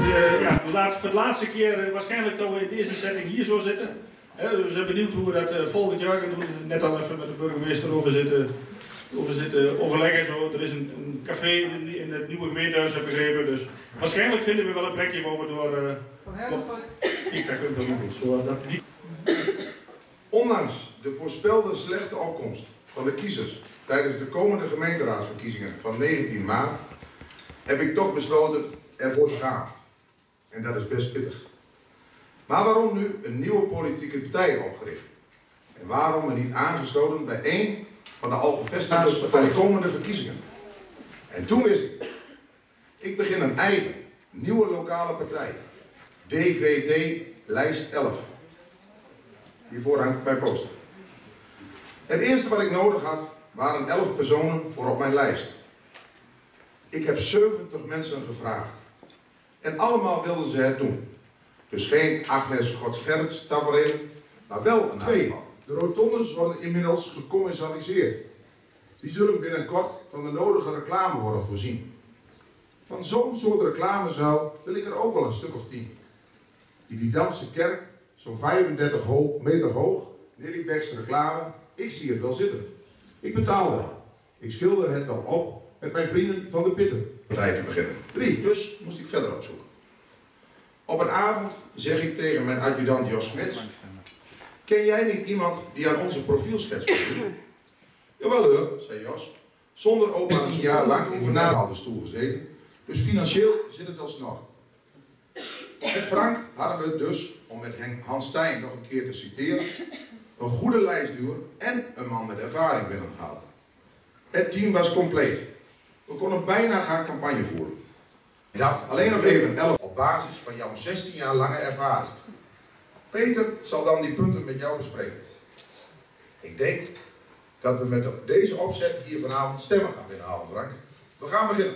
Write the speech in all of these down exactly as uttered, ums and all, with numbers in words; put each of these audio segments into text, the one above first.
uh, ja, laat, voor de laatste keer uh, waarschijnlijk dat we in deze setting hier zo zitten. He, we zijn benieuwd hoe we dat uh, volgend jaar gaan doen. Net al even met de burgemeester over zitten, over zitten overleggen. Zo. Er is een, een café in, in het nieuwe gemeentehuis, heb ik begrepen. Dus waarschijnlijk vinden we wel een plekje waar we door... Uh, Van Hermelvoort. Ik krijg ook dat goed. Zo, dat, die... Ondanks de voorspelde slechte opkomst van de kiezers tijdens de komende gemeenteraadsverkiezingen van negentien maart heb ik toch besloten ervoor te gaan. En dat is best pittig. Maar waarom nu een nieuwe politieke partij opgericht? En waarom me niet aangesloten bij één van de al gevestigden van de komende verkiezingen? En toen wist ik, ik begin een eigen, nieuwe lokale partij. D V D lijst elf. Hiervoor hangt mijn poster. Het eerste wat ik nodig had, waren elf personen voor op mijn lijst. Ik heb zeventig mensen gevraagd. En allemaal wilden ze het doen. Dus geen Agnes Godsgerts tafereel, maar wel een twee. De rotondes worden inmiddels gecommercialiseerd. Die zullen binnenkort van de nodige reclame worden voorzien. Van zo'n soort reclamezaal wil ik er ook wel een stuk of tien. Die Didamse kerk, zo'n vijfendertig meter hoog, Lilybecks reclame, ik zie het wel zitten. Ik betaal wel. Ik schilder het wel op met mijn vrienden van de Pitten. Partij te beginnen. Drie, dus moest ik verder opzoeken. Op een avond zeg ik tegen mijn adjudant Jos Smits: ken jij niet iemand die aan onze profielschets wil doen? Jawel hoor, zei Jos. Zonder ook maar een jaar lang in de nagelstoel gezeten. Dus financieel zit het al snor. Met Frank hadden we dus, om met Henk Hans Stijn nog een keer te citeren, een goede lijstduwer en een man met ervaring binnengehaald. Het team was compleet. We konden bijna gaan campagne voeren. Ik dacht alleen nog even elf op basis van jouw zestien jaar lange ervaring. Peter zal dan die punten met jou bespreken. Ik denk dat we met deze opzet hier vanavond stemmen gaan binnenhalen, Frank. We gaan beginnen.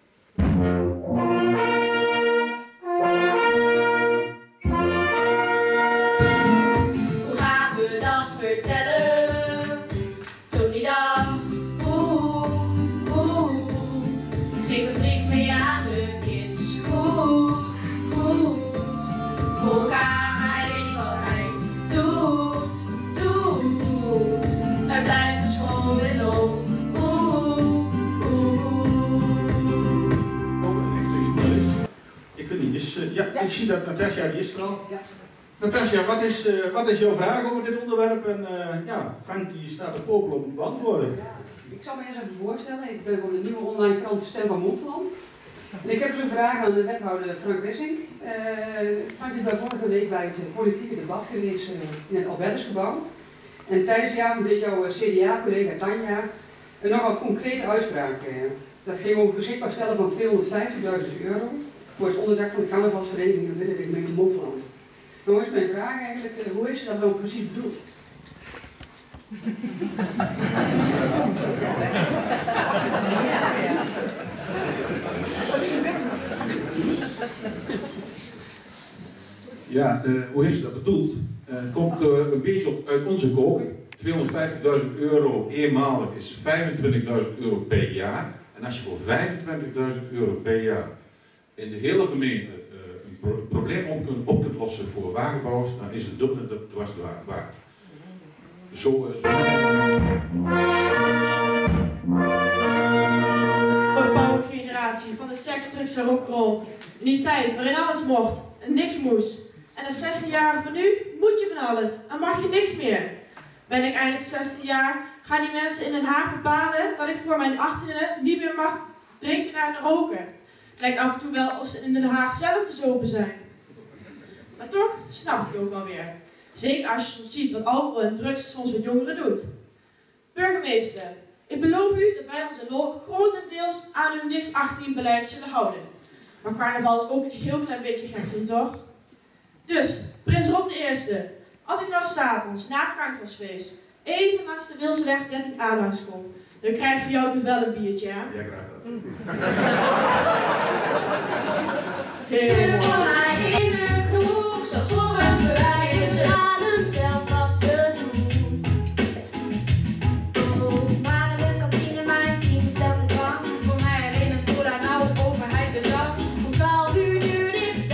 Hoe gaan we dat vertellen? Tony dacht, oeh, oeh. Geef een brief mee aan de kids. Goed, goed. Voor elkaar, maar hij weet niet wat hij doet, doet. Er blijft een school in om. Ik weet niet, is, uh, ja, ja, ik zie dat Natasja, die is er al. Ja. Natasja, wat is, uh, wat is jouw vraag over dit onderwerp? En uh, ja, Frank die staat op popel om te beantwoorden. Ja, ik zal me eerst even voorstellen. Ik ben van de nieuwe online krant Stem van Montferland. En ik heb dus een vraag aan de wethouder Frank Wissink. Uh, Frank is bij vorige week bij het politieke debat geweest uh, in het Albertusgebouw. En tijdens die avond deed jouw C D A-collega Tanja een nogal concrete uitspraak. Uh, dat ging over het beschikbaar stellen van tweehonderdvijftigduizend euro voor het onderdak van de carnavalsvereniging binnen de gemeente Montferland. Nou is mijn vraag eigenlijk, uh, hoe is ze dat nou precies bedoeld? Ja, uh, hoe heeft ze dat bedoeld? Uh, het komt uh, een beetje op, uit onze koker. tweehonderdvijftigduizend euro eenmalig is vijfentwintigduizend euro per jaar. En als je voor vijfentwintigduizend euro per jaar in de hele gemeente uh, een pro probleem op kunt, op kunt lossen voor wagenbouwers, dan is het dubbele dat dwars waard. Zo, uh, zo. Een bouwende generatie van de seks, drugs en rock'n'roll. In die tijd waarin alles mocht en niks moest. En de zestien-jarige van nu moet je van alles en mag je niks meer. Ben ik eindelijk zestien jaar, gaan die mensen in Den Haag bepalen dat ik voor mijn achttiende niet meer mag drinken en roken. Lijkt af en toe wel of ze in Den Haag zelf bezopen zijn. Maar toch snap ik het ook wel weer. Zeker als je soms ziet wat alcohol en drugs soms met jongeren doet. Burgemeester, ik beloof u dat wij onze lol grotendeels aan uw niks achttien beleid zullen houden. Maar carnaval is ook een heel klein beetje gek doen, toch? Dus, Prins Rob de Eerste, als ik nou s'avonds na het carnavalsfeest even langs de Wilseweg dertien A langs kom, dan krijg ik voor jou toch wel een biertje, ja? Jij krijgt dat. Heel mooi. In de kroeg, zo zorgen wij ze halen zelf wat we doen. Oh, maar in de kantine mijn team stelt de drank. Voor mij alleen een cola, nou overheid bedankt. Om twaalf uur duur dicht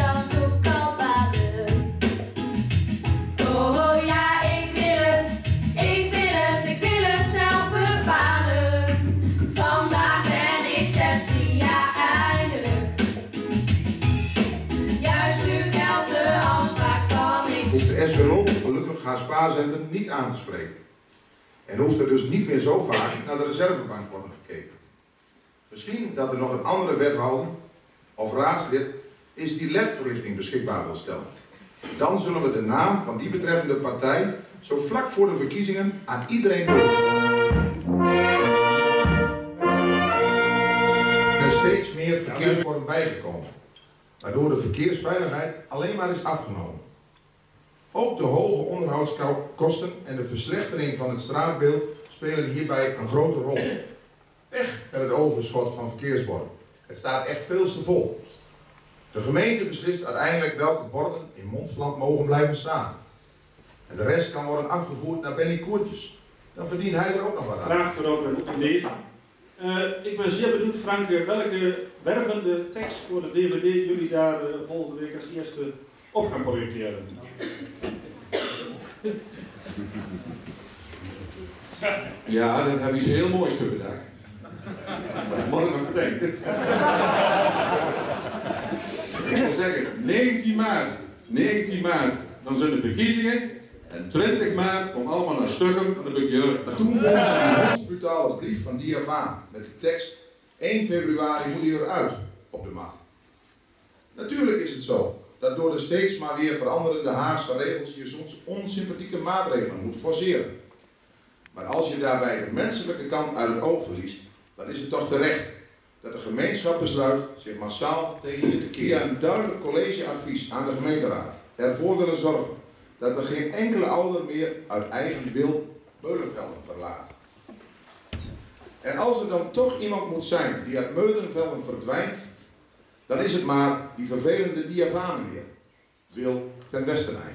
spaarcenten niet aan te spreken. En hoeft er dus niet meer zo vaak naar de reservebank worden gekeken. Misschien dat er nog een andere wethouder of raadslid is die L E D-verlichting beschikbaar wil stellen. Dan zullen we de naam van die betreffende partij zo vlak voor de verkiezingen aan iedereen toevoegen. Er is steeds meer verkeersborden bijgekomen, waardoor de verkeersveiligheid alleen maar is afgenomen. Ook de hoge onderhoudskosten en de verslechtering van het straatbeeld spelen hierbij een grote rol. Weg met het overschot van verkeersborden. Het staat echt veel te vol. De gemeente beslist uiteindelijk welke borden in Montferland mogen blijven staan. En de rest kan worden afgevoerd naar Benny Koertjes. Dan verdient hij er ook nog wat aan. Vraag voorop in deze. Uh, ik ben zeer benieuwd, Frank, welke wervende tekst voor de D V D jullie daar uh, volgende week als eerste op gaan projecteren. Ja, dat heb ik zo heel moois voor bedacht. Moet ik nog bedenken. Ik zou zeggen, negentien maart, negentien maart, dan zijn de verkiezingen. En twintig maart komt allemaal naar stukken en dan doe ik je. Maar toen volgde een hoogbrutale brief van D F A met de tekst één februari moet hij eruit op de macht. Natuurlijk is het zo dat door de steeds maar weer veranderende Haagse regels je soms onsympathieke maatregelen moet forceren. Maar als je daarbij de menselijke kant uit het oog verliest, dan is het toch terecht dat de gemeenschap besluit zich massaal tegen je te keren. Een duidelijk collegeadvies aan de gemeenteraad ervoor willen zorgen dat er geen enkele ouder meer uit eigen wil Meulenvelden verlaat. En als er dan toch iemand moet zijn die uit Meulenvelden verdwijnt, dan is het maar die vervelende D F A meneer, Wil ten Westeneind.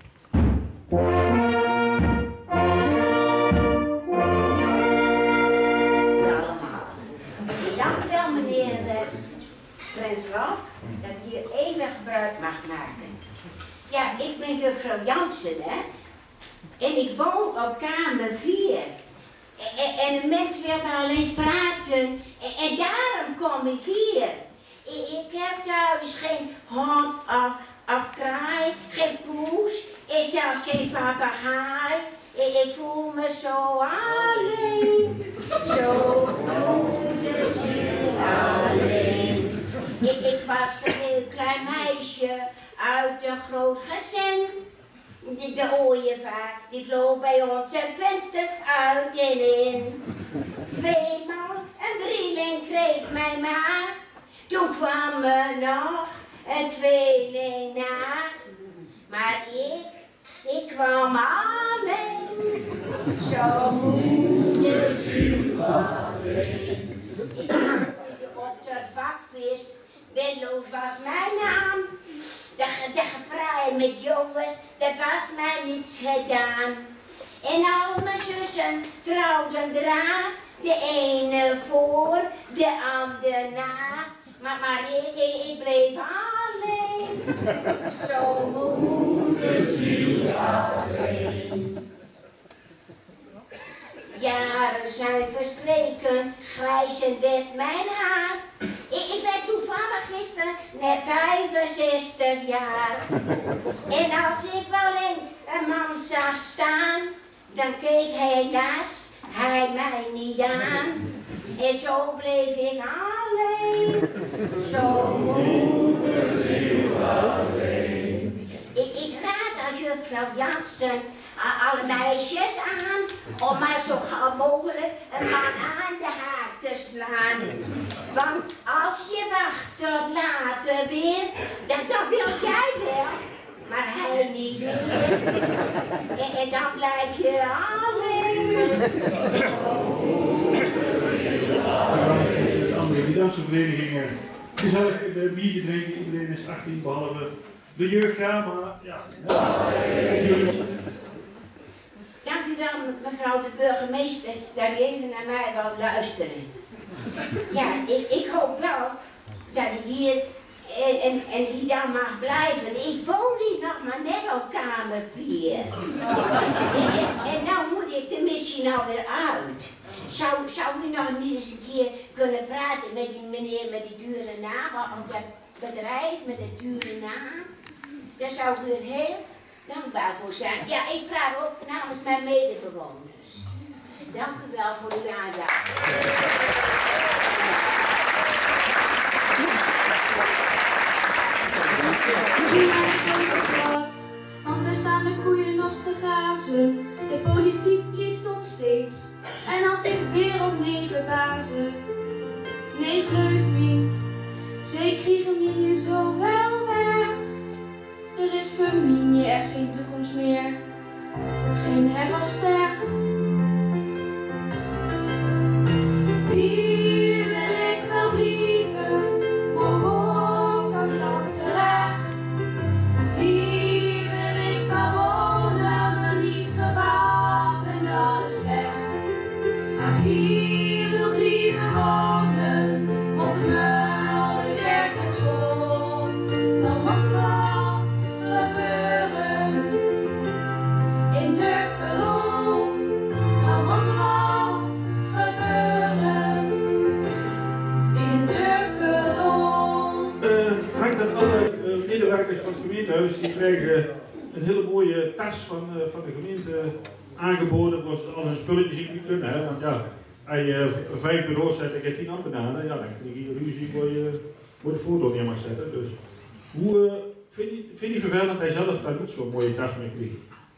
Dankjewel meneer Prins Rob, dat ik hier even gebruik mag maken. Ja, ik ben juffrouw Jansen, hè. En ik woon op kamer vier. En, en de mensen willen wel eens praten. En, en daarom kom ik hier. Ik, ik heb thuis geen hond of, of kraai, geen poes. En zelfs geen papegaai. Ik, ik voel me zo alleen. Zo moederziel alleen. Ik, ik was een heel klein meisje uit een groot gezin. De, de ooievaar die vloog bij ons het venster uit en in. Tweemaal een drieling kreeg mij maar. Toen kwam er nog een tweeling na. Maar ik, ik kwam alleen. Zo moederziel alleen. Ik op de bakvis. Wenloos was mijn naam. De, de gepraai met jongens, dat was mij niets gedaan. En al mijn zussen trouwden eraan. De ene voor, de ander na. Maar, maar ik, ik, ik bleef alleen. Zo moederziel alleen. Jaren zijn verstreken, grijs en werd mijn haar. Ik, ik ben toevallig gisteren net vijfenzestig jaar. En als ik wel eens een man zag staan, dan keek hij naast, hij mij niet aan. En zo bleef ik alleen, zo moederziel alleen. Ik, ik raad als juffrouw Jansen alle meisjes aan om maar zo gauw mogelijk een man aan de haak te slaan. Want als je wacht tot later weer, dan, dan wil jij wel, maar hij niet meer. En, en dan blijf je alleen. De andere Nederlandse verenigingen, gezellig de biertje drinken, iedereen is achttien behalve de jeugd gaan, maar ja. Dank u wel, mevrouw de burgemeester, dat u even naar mij wou luisteren. Ja, ik, ik hoop wel dat ik hier en, en, en hier dan mag blijven. Ik woon hier nog maar net op kamer vier. En, en, en nou moet ik er misschien alweer uit. Zou, zou u nog niet eens een keer kunnen praten met die meneer met die dure naam, of dat bedrijf met de dure naam? Dat zou u een heel dankbaar voor zijn. Ja, ik praat ook namens mijn medebewoners. Dank u wel voor uw aandacht. Ja, deze stad, want er staan de koeien nog te grazen. De politiek blieft ons steeds en had ik weer op negen bazen. Nee, geloof me, zij kriegen me hier zo wel weg. Er is voor mij echt geen toekomst meer, geen her of ster. Hier wil ik wel blijven, maar hoe kan dat terecht? Hier wil ik wel wonen, maar niet gebouwd en dat is weg. Als ik hier wil blijven wonen, want de muil de kerk is vol, dan moet wat gebeuren in Durkelo. Dan moet wat gebeuren in Durkelo. Uh, Frank en alle uh, medewerkers van het gemeentehuis die krijgen een hele mooie tas van, uh, van de gemeente aangeboden, waar ze al hun spulletjes in kunnen. Hè? Want ja, als je uh, vijf bureaus zet en je hebt tien ambtenaren, ja, dan krijg je ruzie waar je, waar de foto neer mag zetten. Dus hoe uh, vind je vind je vervelend dat hij zelf daar niet zo'n mooie tas mee krijgt?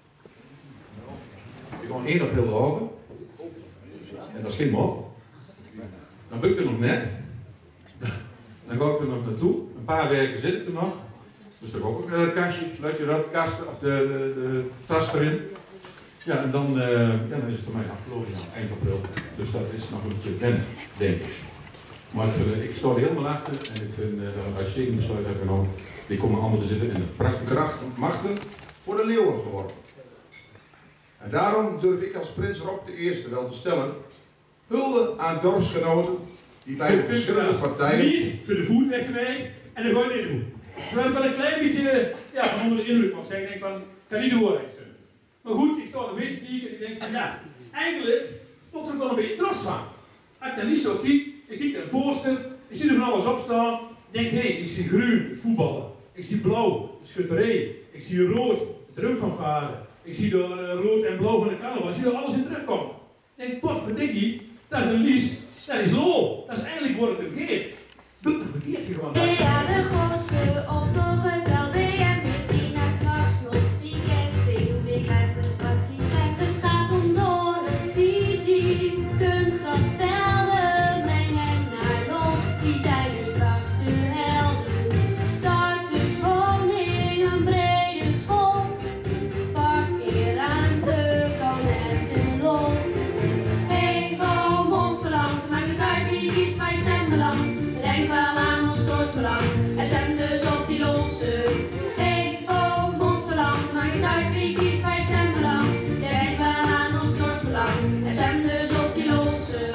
Ik ga één april houden. En dat is geen mop. Dan ben ik er nog net. Dan ga ik er nog naartoe. Een paar weken zit ik er nog. Dus dan ga ik ook naar het kastje. Sluit je dat kast of de, de, de tas erin. Ja, en dan, uh, ja, dan is het voor mij afgelopen, ja, eind april. Dus dat is nog een beetje wennen, denk ik. Maar uh, ik sta er helemaal achter en ik vind uh, dat we een uitstekend besluit hebben genomen. Die komen allemaal te zitten in een prachtige Kracht en machten voor de leeuwen geworden. En daarom durf ik als prins Rob de Eerste wel te stellen, hulde aan dorpsgenoten die bij de verschillende partijen... Niet voor de voet weggeweest en dan ga je dit doen. Terwijl ik wel een klein beetje ja, van onder de indruk mag zijn. Ik denk van, kan niet de waarheid zijn. Maar goed, ik sta er een beetje te kijken en ik denk van ja, eigenlijk moet er wel een beetje trots van. Als ik dan niet zo kijk, ik kijk naar een poster, ik zie er van alles op staan. Ik denk, hé, hey, ik zie groen, voetballen. Ik zie blauw, de schutterij. Ik zie rood, de drumfanfare. Ik zie door uh, rood en blauw van de carnaval. Ik zie er alles in terugkomen. Ik denk, potverdikkie, dat is een lies, dat is lol. Dat is eigenlijk wat het vergeet. Doe het vergeet je gewoon. Ja, de grootste of toch het L B M heeft die na straks nog die ketting. Wie krijgt er straks die strekt? Het gaat om door de visie. Kunstgrasvelden brengen naar lof. Die zijn er straks de helden. Start dus woning, een brede school. Parkeerruimte kan net een lol. Hey, kom, mondverland, maakt het uit wie kiest, wij stembeland. Denk wel aan ons dorpsbelang en stem dus op die losse. Hey, oh, mondverland, maakt het uit wie kiest, wij stembeland. Denk wel aan ons dorpsbelang en stem dus op die losse.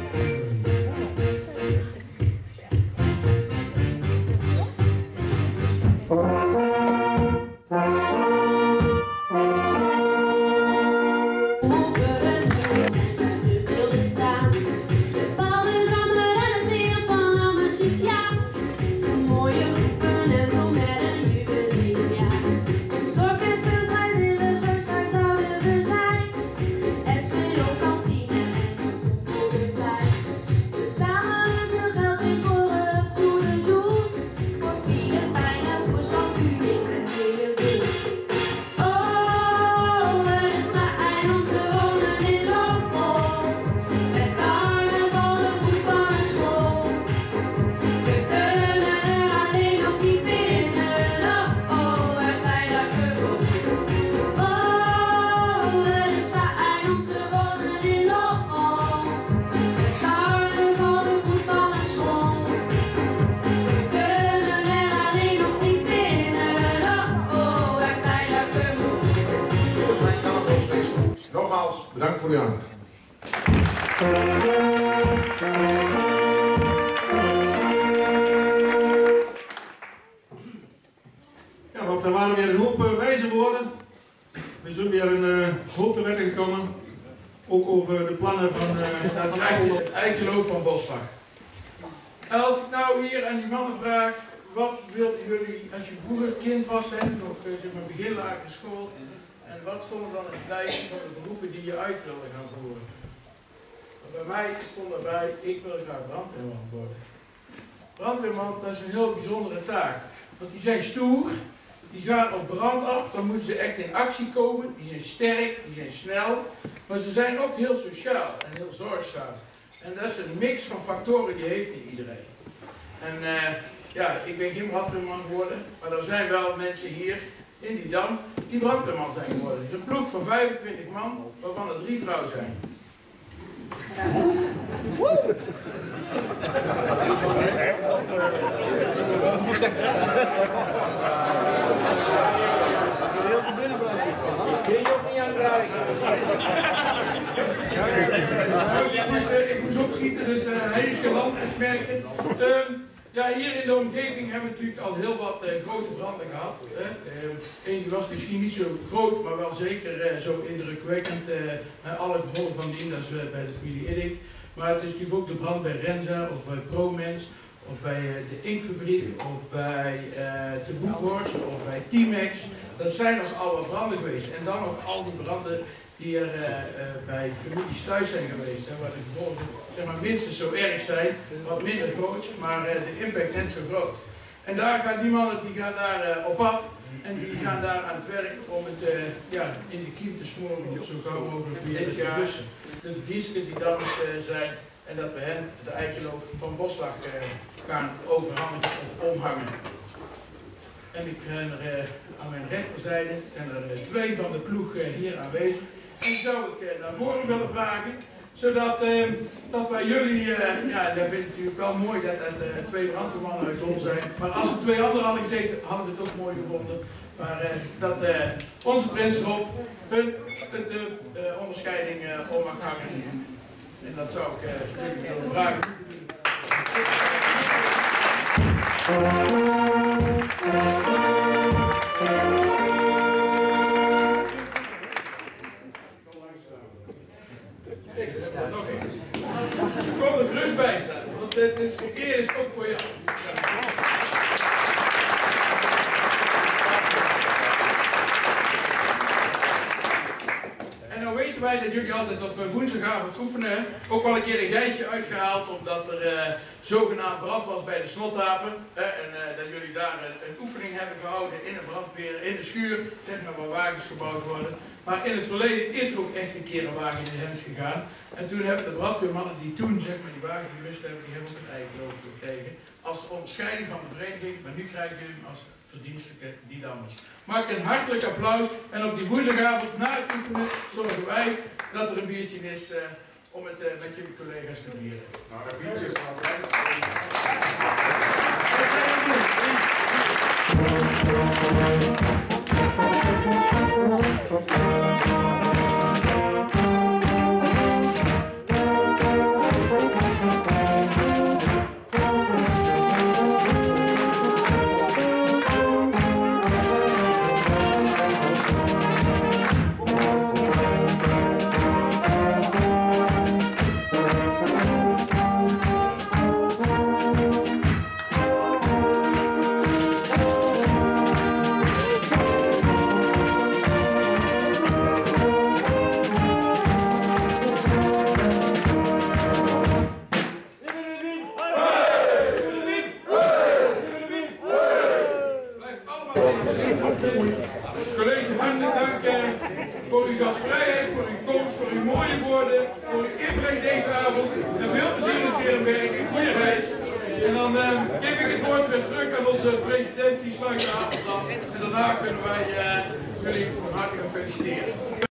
Nogmaals, bedankt voor uw aandacht. Ja, Rob, er waren weer een hoop uh, wijze woorden. We zijn weer een uh, hoop te weten gekomen. Ook over de plannen van... Uh, Het eikeloof van Bosslag. Als ik nou hier aan die mannen vraag, wat wilden jullie, als je vroeger kind was, hè, nog zeg maar begin lagere school, en wat stond er dan in het lijstje van de beroepen die je uit wilde gaan voeren? Bij mij stond erbij, ik wil graag brandweerman worden. Brandweerman, dat is een heel bijzondere taak, want die zijn stoer, die gaan op brand af, dan moeten ze echt in actie komen, die zijn sterk, die zijn snel, maar ze zijn ook heel sociaal en heel zorgzaam. En dat is een mix van factoren die heeft niet iedereen. En uh, ja, ik ben geen brandweerman geworden, maar er zijn wel mensen hier in die dam die brandweerman zijn geworden. Het is een ploeg van vijfentwintig man, waarvan er drie vrouwen zijn. Kun je ook niet aandraaien? Ik moest, ik moest opschieten, dus uh, hij is geland, ik merk het. Uh, ja, hier in de omgeving hebben we natuurlijk al heel wat uh, grote branden gehad. Eén uh, die was misschien niet zo groot, maar wel zeker uh, zo indrukwekkend. Uh, alle gevolgen van dien, dat is uh, bij de familie Iddink. Maar het is natuurlijk ook de brand bij Renza of bij Promens, of bij uh, de Inkfabriek, of bij uh, de Boekhorst, of bij Timex. Dat zijn nog alle branden geweest. En dan nog al die branden die er uh, uh, bij families thuis zijn geweest, hè, waar de gevolgen zeg maar, minstens zo erg zijn, wat minder groot, maar uh, de impact net zo groot. En daar gaan die mannen die gaan daar uh, op af en die gaan daar aan het werk om het uh, ja, in de kiem te smoren, of zo gauw mogelijk weer dit jaar. De verdiensten die dames uh, zijn en dat we hen de eikenloof van Boslag uh, gaan overhandigen of omhangen. En ik ben er, uh, aan mijn rechterzijde zijn er uh, twee van de ploeg uh, hier aanwezig. En die zou ik uh, naar voren willen vragen, zodat uh, dat wij jullie, uh, ja dat vind ik natuurlijk wel mooi dat het uh, twee brandweermannen uit ons zijn, maar als er twee anderen hadden gezeten, hadden we het ook mooi gevonden. Maar uh, dat uh, onze prins Rob hun de, de uh, onderscheiding uh, om mag hangen. En dat zou ik uh, jullie willen vragen. Er komt er gerust bij staan, want de, de, de eer is ook voor jou. En nou weten wij dat jullie altijd op woensdagavond oefenen, ook wel een keer een geitje uitgehaald omdat er uh, zogenaamd brand was bij de Slotapen. Uh, en uh, dat jullie daar een, een oefening hebben gehouden in een brandweer, in de schuur, zeg maar waar wagens gebouwd worden. Maar in het verleden is er ook echt een keer een wagen in de hens gegaan. En toen hebben de brandweermannen die toen zeg maar, die wagen gelust hebben, die hebben ook een eigen loop gekregen. Als onderscheiding van de vereniging, maar nu krijgen jullie hem als verdienstelijke Diedammers. Maak een hartelijk applaus en op die woensdagavond na het oefenen zorgen wij dat er een biertje is uh, om het uh, met jullie collega's te vieren. Nou, dat biertje is altijd. College, hartelijk dank eh, voor uw gastvrijheid, voor uw komst, voor uw mooie woorden, voor uw inbreng deze avond. En veel plezier in Serenberg, een goede reis. En dan eh, geef ik het woord weer terug aan onze president, die sluit de avond af. En daarna kunnen wij eh, jullie hartelijk feliciteren.